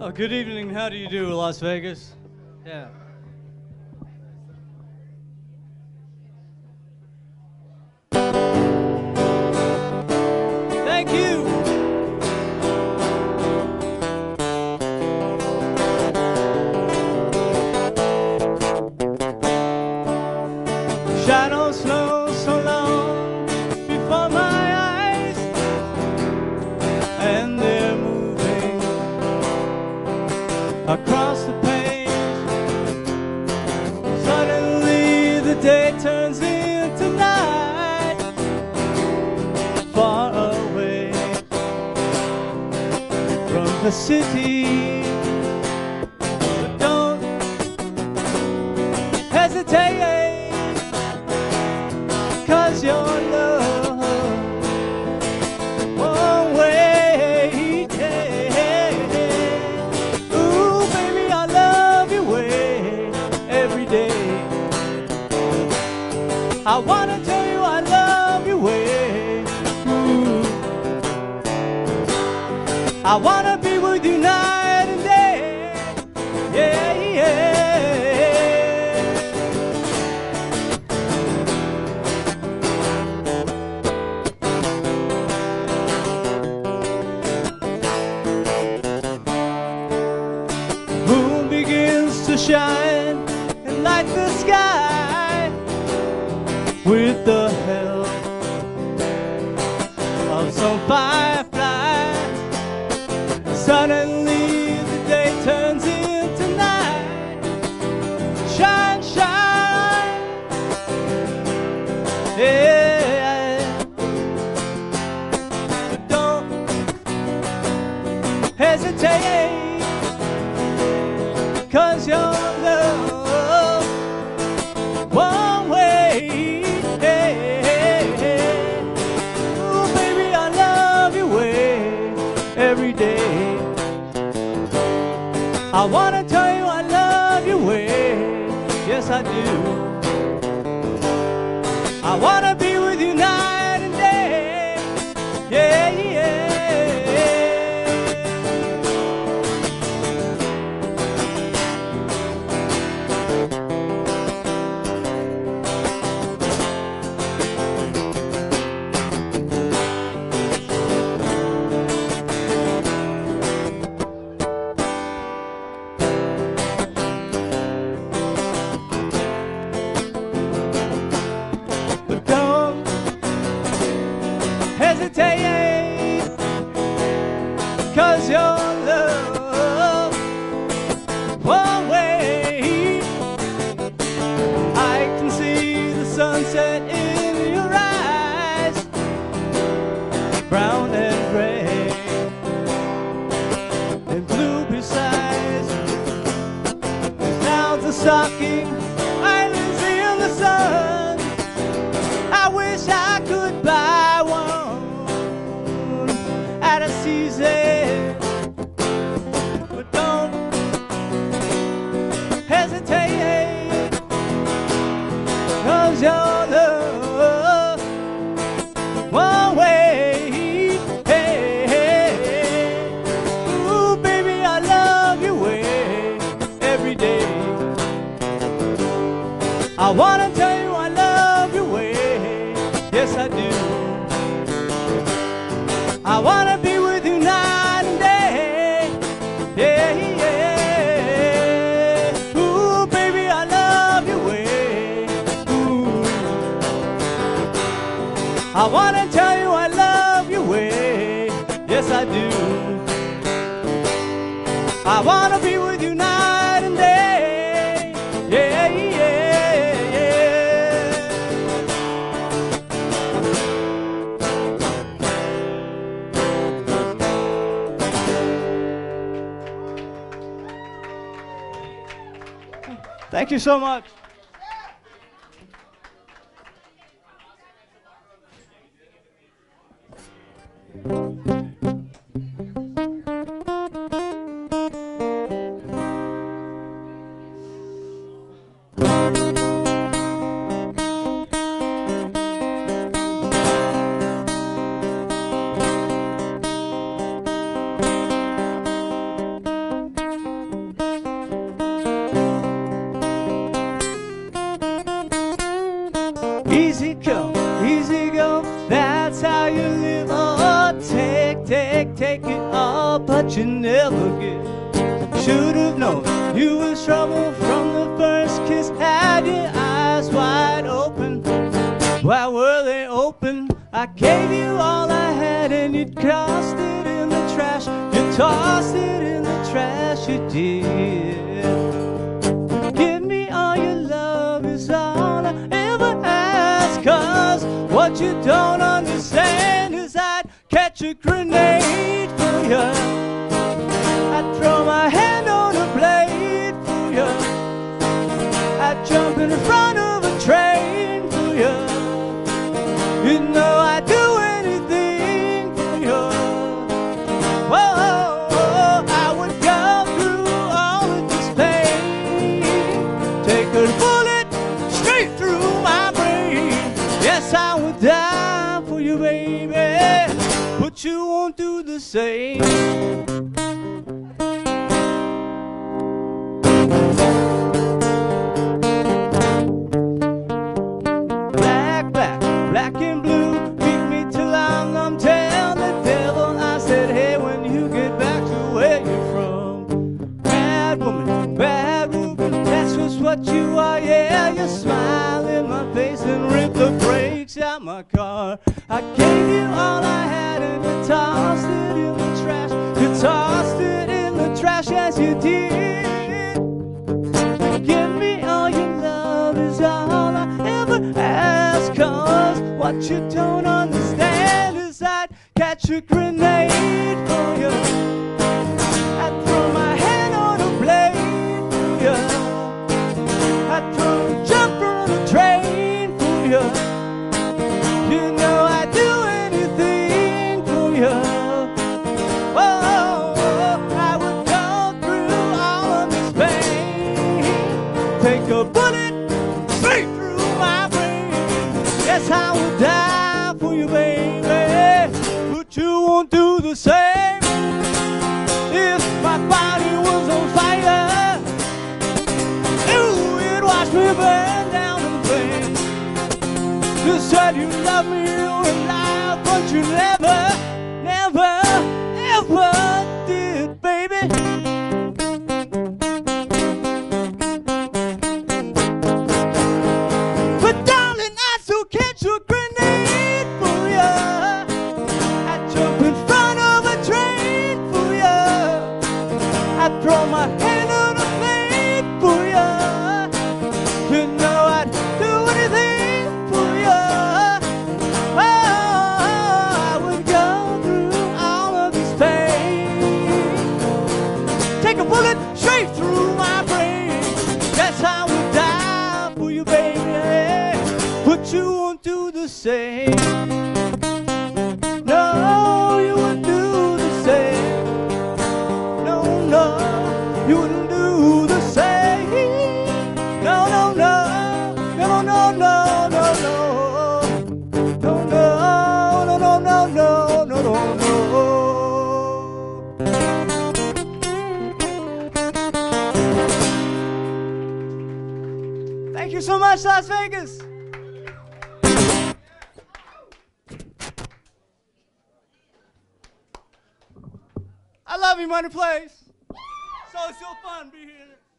Oh, good evening. How do you do, Las Vegas? Yeah. Thank you. Shadows flow so long before my eyes, and they're moving across the page. Suddenly the day turns into night, far away from the city. But don't hesitate, 'cause your love won't wait. Ooh, baby, I love your way every day. I wanna tell you I love your way. Ooh. I wanna be with you night and day. Yeah, yeah. Moon begins to shine and light the sky with the help of some firefly. Suddenly the day turns into night. Shine, shine, yeah. But don't hesitate, 'cause your love won't wait. Ooh, baby, I love your way every day. I wanna tell you I love your way. Yes, I do. I wanna be with you night and day. Yeah, yeah. But don't hesitate, 'cause your love won't wait. I can see the sunset in your eyes, brown and gray and blue besides. Clouds are stalking islands in the sun. I wish I could buy one at a season. But don't hesitate, 'cause your love won't wait. Hey, hey, hey. Ooh, baby, I love your way every day. I wanna tell you I love your way. Yes, I do. I wanna be with you night and day. Yeah, yeah. Ooh, baby, I love your way. Ooh. I wanna tell you I love your way. Yes, I do. I wanna be with you night and day. Yeah, yeah, yeah. Thank you so much. but you never get. Should have known you was trouble from the first kiss. Had your eyes wide open. Why were they open? I gave you all I had and you tossed it in the trash. You tossed it in the trash, you did. Give me all your love is all I ever ask. 'Cause what you don't understand is I'd catch a grenade for you. I'd throw my hand on a blade for you. I'd jump in front of a train for you. You know I'd do anything for you. Whoa, I would go through all of this pain. Take a bullet straight through my brain. Yes, I would die for you, baby, but you won't do the same. Black and blue, beat me till I'm numb. Tell the devil I said, hey, when you get back to where you're from. Bad woman, bad Reuben, that's just what you are, yeah. You smile in my face and rip the brakes out my car. I gave you all I had and you tossed it in the trash. You tossed it in the trash, as you did. Give me all your love is all I ever ask. 'Cause what you don't understand is I'd catch a grenade for you. I'd throw my hand on a blade for you. I'd jump from a train for you. You know I'd do anything for you. Oh, I would go through all of this pain. Take a bullet straight through my brain. Yes, I would die for you, baby, but you won't do the same. If my body was on fire, ooh, it'd watch me burn down in flames. You said you loved me, you were alive, but you never, never, ever did, baby. But darling, I'd still catch a grenade for you. I'd jump in front of a train for you. I'd throw my hand on a plate for you. You know I'd do anything for you. Oh, I would go through all of this pain. Take a bullet straight through my brain. That's how I would die for you, baby, but you won't do the same. No, you wouldn't do the same. No, no, you wouldn't do the same. No, no, no, no, no, no, no, no. No, no, no, no, no, no, no, no. Thank you so much, Las Vegas. I love you, Money Place. So it's so fun to be here.